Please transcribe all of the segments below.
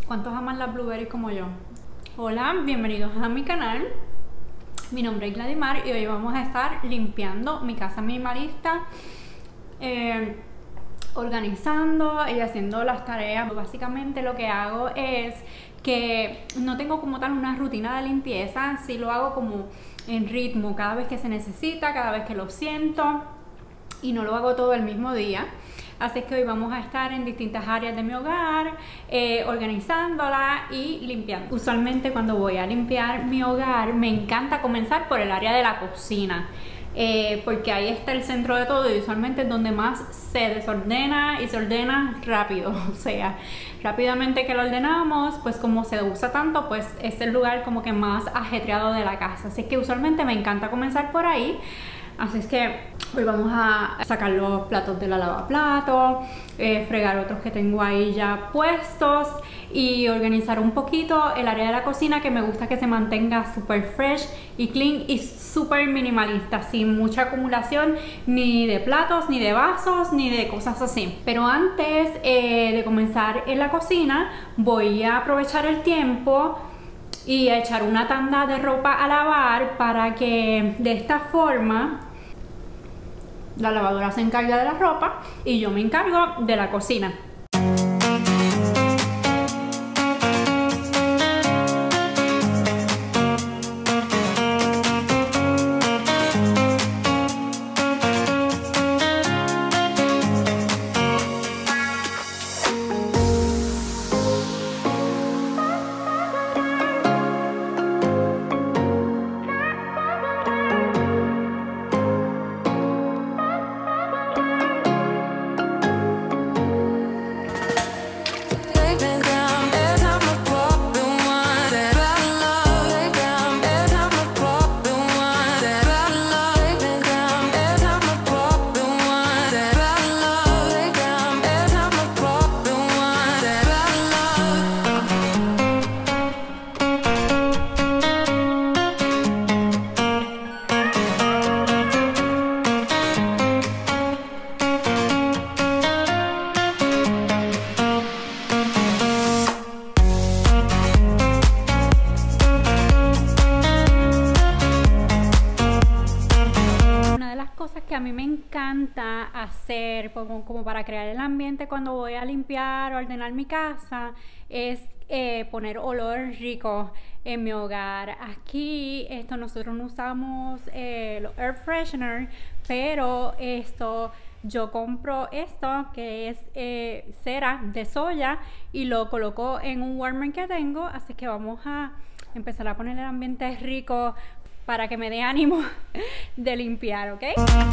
¿Cuántos aman las blueberries como yo? Hola, bienvenidos a mi canal. Mi nombre es Gladimar y hoy vamos a estar limpiando mi casa minimalista, organizando y haciendo las tareas. Básicamente lo que hago es que no tengo como tal una rutina de limpieza, sí lo hago como en ritmo, cada vez que se necesita, cada vez que lo siento, y no lo hago todo el mismo día. Así que hoy vamos a estar en distintas áreas de mi hogar, organizándola y limpiando. Usualmente cuando voy a limpiar mi hogar me encanta comenzar por el área de la cocina, porque ahí está el centro de todo y usualmente es donde más se desordena y se ordena rápido. O sea, rápidamente que lo ordenamos, pues como se usa tanto, pues es el lugar como que más ajetreado de la casa. Así que usualmente me encanta comenzar por ahí. Así es que hoy vamos a sacar los platos de la lavaplatos, fregar otros que tengo ahí ya puestos y organizar un poquito el área de la cocina, que me gusta que se mantenga súper fresh y clean y súper minimalista, sin mucha acumulación ni de platos, ni de vasos, ni de cosas así. Pero antes de comenzar en la cocina, voy a aprovechar el tiempo y a echar una tanda de ropa a lavar, para que de esta forma la lavadora se encarga de la ropa y yo me encargo de la cocina. Que a mí me encanta hacer como para crear el ambiente cuando voy a limpiar o ordenar mi casa es poner olor rico en mi hogar. Aquí nosotros no usamos los air freshener, pero yo compro esto que es cera de soya y lo coloco en un warmer que tengo. Así que vamos a empezar a poner el ambiente rico para que me dé ánimo de limpiar, ¿ok?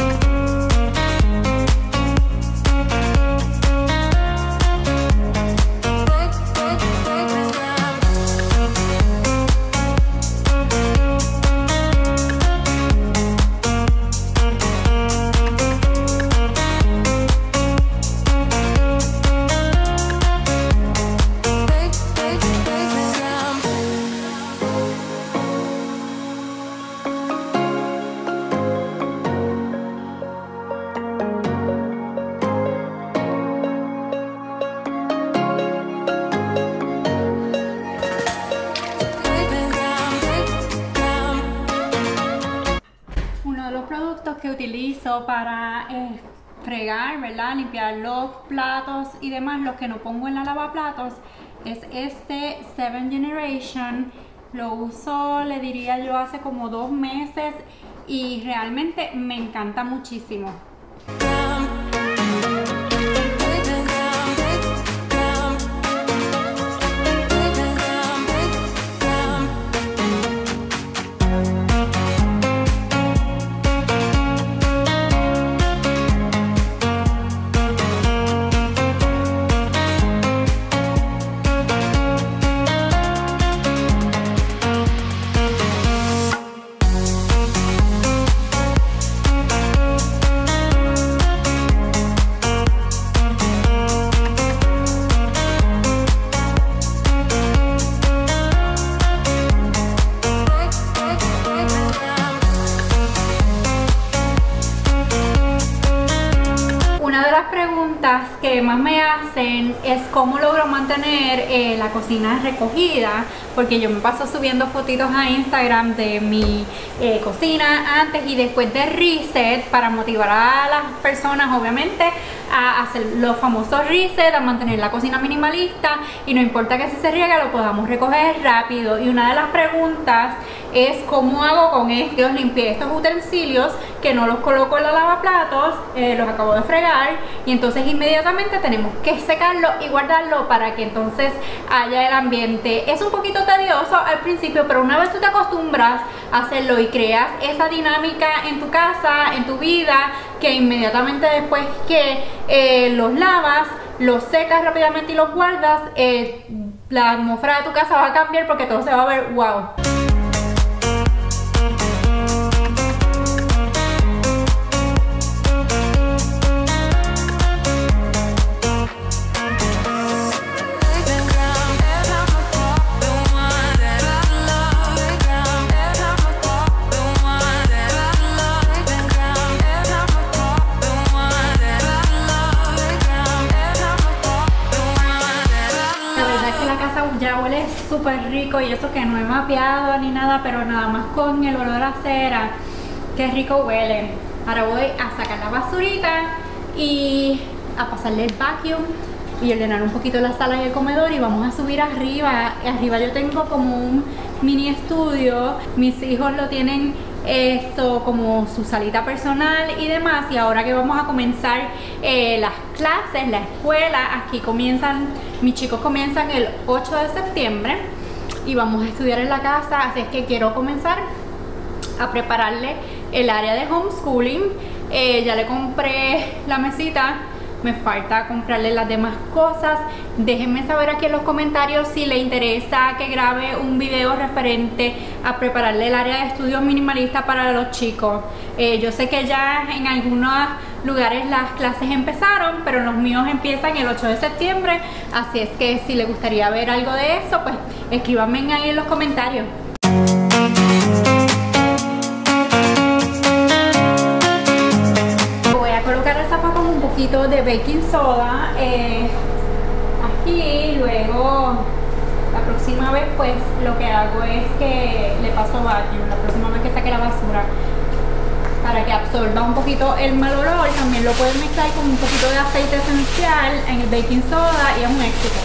Que utilizo para fregar, ¿verdad? Limpiar los platos y demás, los que no pongo en la lavaplatos, es este 7 Generation. Lo uso, le diría yo, hace como 2 meses y realmente me encanta muchísimo. es cómo logro mantener la cocina recogida, porque yo me paso subiendo fotitos a Instagram de mi cocina antes y después de reset para motivar a las personas, obviamente, a hacer los famosos reset, a mantener la cocina minimalista, y no importa que si se riega lo podamos recoger rápido. Y una de las preguntas es cómo hago con estos, limpié estos utensilios que no los coloco en la lavaplatos, los acabo de fregar, y entonces inmediatamente tenemos que secarlo y guardarlo para que entonces haya el ambiente. Es un poquito tedioso al principio, pero una vez tú te acostumbras a hacerlo y creas esa dinámica en tu casa, en tu vida, que inmediatamente después que los lavas, los secas rápidamente y los guardas, la atmósfera de tu casa va a cambiar porque todo se va a ver wow. Ya huele súper rico, y eso que no he mapeado ni nada, pero nada más con el olor a cera, qué rico huele. Ahora voy a sacar la basurita y a pasarle el vacuum y ordenar un poquito la sala y el comedor, y vamos a subir arriba. Arriba yo tengo como un mini estudio, mis hijos lo tienen esto como su salita personal y demás, y ahora que vamos a comenzar las clases, la escuela, aquí comienzan, mis chicos comienzan el 8 de septiembre y vamos a estudiar en la casa, así es que quiero comenzar a prepararle el área de homeschooling. Ya le compré la mesita, me falta comprarle las demás cosas. Déjenme saber aquí en los comentarios si le interesa que grabe un video referente a prepararle el área de estudio minimalista para los chicos. Yo sé que ya en algunos lugares las clases empezaron, pero los míos empiezan el 8 de septiembre, así es que si les gustaría ver algo de eso, pues escríbanme ahí en los comentarios. Un poquito de baking soda aquí, luego la próxima vez pues lo que hago es que le paso vacuum, la próxima vez que saque la basura, para que absorba un poquito el mal olor. También lo pueden mezclar con un poquito de aceite esencial en el baking soda y es un éxito.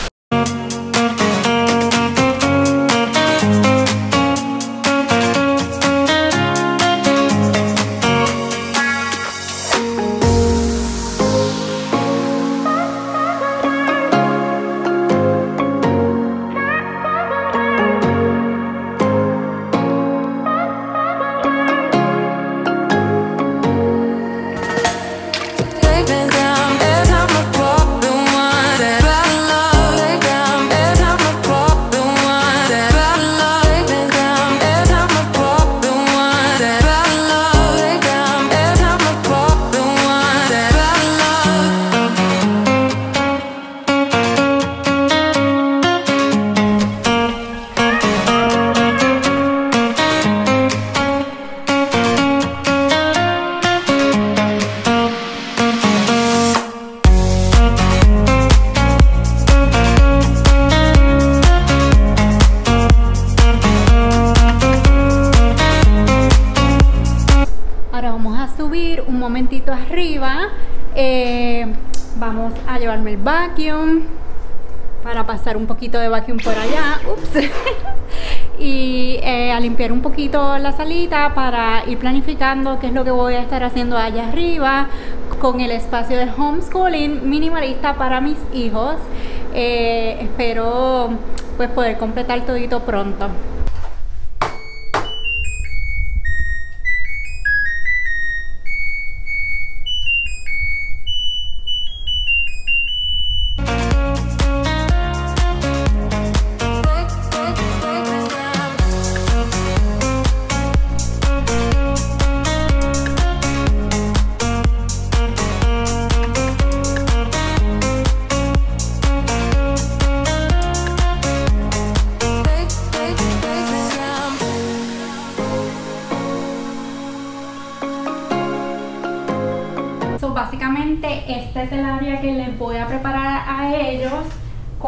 Un momentito arriba, vamos a llevarme el vacuum para pasar un poquito de vacuum por allá. Ups. Y a limpiar un poquito la salita para ir planificando qué es lo que voy a estar haciendo allá arriba con el espacio de homeschooling minimalista para mis hijos. Espero pues poder completar todito pronto.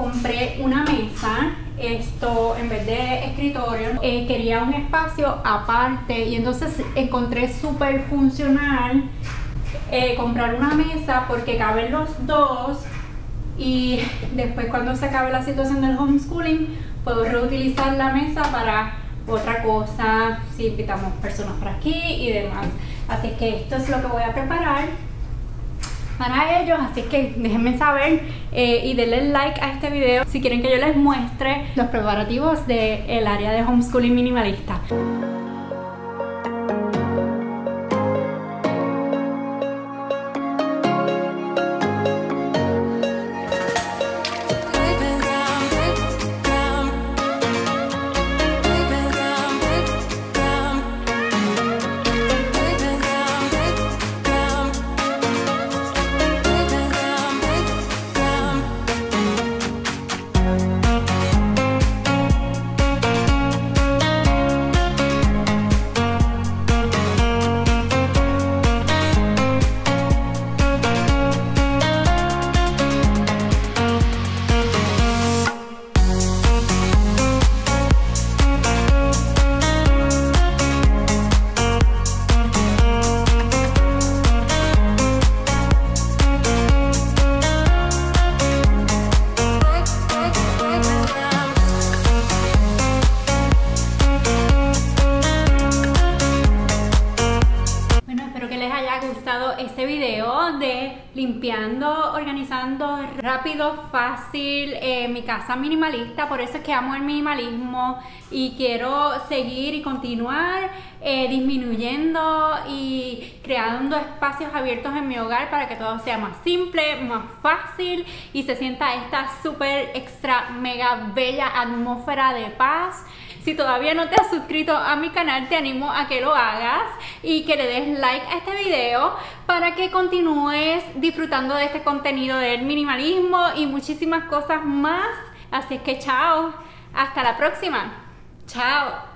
compré una mesa, esto en vez de escritorio, quería un espacio aparte y entonces encontré súper funcional comprar una mesa porque caben los dos y después cuando se acabe la situación del homeschooling puedo reutilizar la mesa para otra cosa, si invitamos personas por aquí y demás. Así que esto es lo que voy a preparar para ellos, así que déjenme saber y denle like a este video si quieren que yo les muestre los preparativos del área de homeschooling minimalista. Este video de limpiando, organizando rápido, fácil mi casa minimalista. Por eso es que amo el minimalismo y quiero seguir y continuar disminuyendo y creando espacios abiertos en mi hogar para que todo sea más simple, más fácil y se sienta esta súper extra mega bella atmósfera de paz. Si todavía no te has suscrito a mi canal, te animo a que lo hagas y que le des like a este video para que continúes disfrutando de este contenido del minimalismo y muchísimas cosas más. Así es que chao, hasta la próxima. Chao.